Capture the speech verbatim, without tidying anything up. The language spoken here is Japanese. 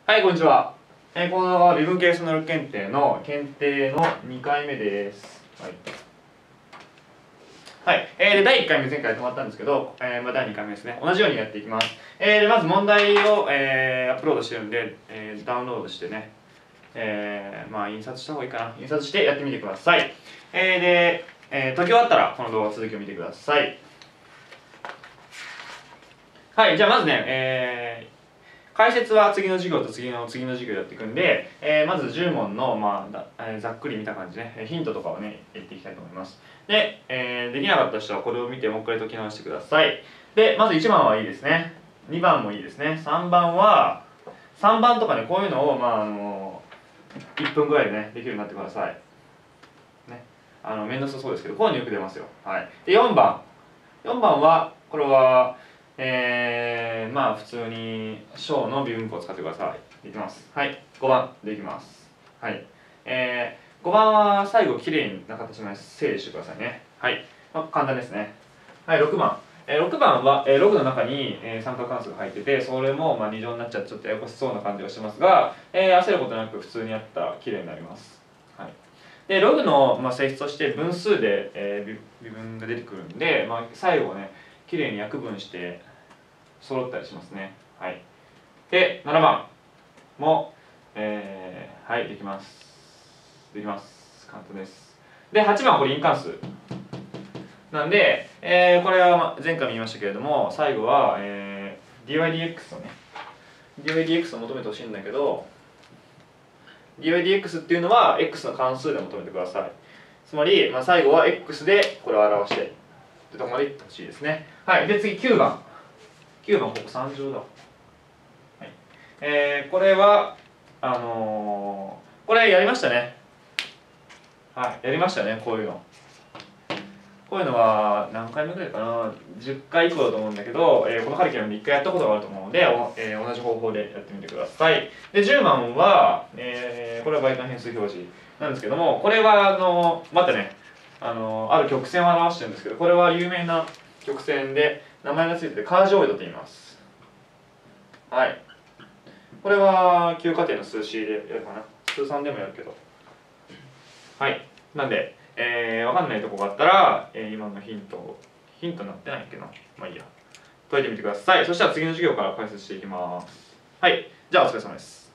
はい、こんにちは。えー、この動画は微分計算能力検定の検定のにかいめです。はい。はい、えー、でだいいっかいめ前回止まったんですけど、えーまあ、だいにかいめですね。同じようにやっていきます。えー、でまず問題を、えー、アップロードしてるんで、えー、ダウンロードしてね、えー、まあ印刷した方がいいかな。印刷してやってみてください。えー、で、えー、解き終わったらこの動画の続きを見てください。はい、じゃあまずね、えー解説は次の授業と次の次の授業やっていくんで、えー、まずじゅう問の、まあえー、ざっくり見た感じね、ヒントとかをね、やっていきたいと思います。で、えー、できなかった人はこれを見てもう一回解き直してください。で、まずいちばんはいいですね。にばんもいいですね。さんばんは、さんばんとかね、こういうのを、まあ、あのいっぷんぐらいでね、できるようになってください。ね。あの、めんどくさそうですけど、こういうのよく出ますよ。はい。で、よんばん。よんばんは、これは、えー、まあ普通に小の微分法を使ってください。いきます。はい。ごばんでいきます。はい。えー、ごばんは最後きれいな形まで整理してくださいね。はい。まあ、簡単ですね。はい、ろくばん。えー、ろくばんは、えー、ログの中に、えー、三角関数が入ってて、それも、まあ、に乗になっちゃってちょっとややこしそうな感じがしますが、えー、焦ることなく普通にやったらきれいになります。はい。で、ログの、まあ、性質として分数で、えー、微分が出てくるんで、まあ、最後ね、きれいに約分して揃ったりしますね。はい。で、ななばんも、えー、はい、できます。できます。簡単です。で、はちばんこれ因関数。なんで、えー、これは前回も言いましたけれども、最後は、えー、dydx をね、dydx を求めてほしいんだけど、dydx っていうのは x の関数で求めてください。つまり、まあ、最後は x でこれを表してってとこまでいってほしいですね。はい。で、次きゅうばん。きゅうばん、ここさん乗だ。はい。えー、これは、あのー、これやりましたね。はい。やりましたね、こういうの。こういうのは何回目ぐらいかな、じゅっかい以降だと思うんだけど、えー、このカリキュラムでいっかいやったことがあると思うので、えー、同じ方法でやってみてください。で、じゅうばんは、えー、これは倍換変数表示なんですけども、これはあのまたね、あのある曲線を表してるんですけど、これは有名な曲線で名前がついててカージオイドと言います。はい。これは級過程の数 C でやるかな。数さんでもやるけど。はい。なんで、えー、わかんないとこがあったら、えー、今のヒント、ヒントになってないっけな。まあいいや。解いてみてください。そしたら次の授業から解説していきます。はい。じゃあお疲れ様です。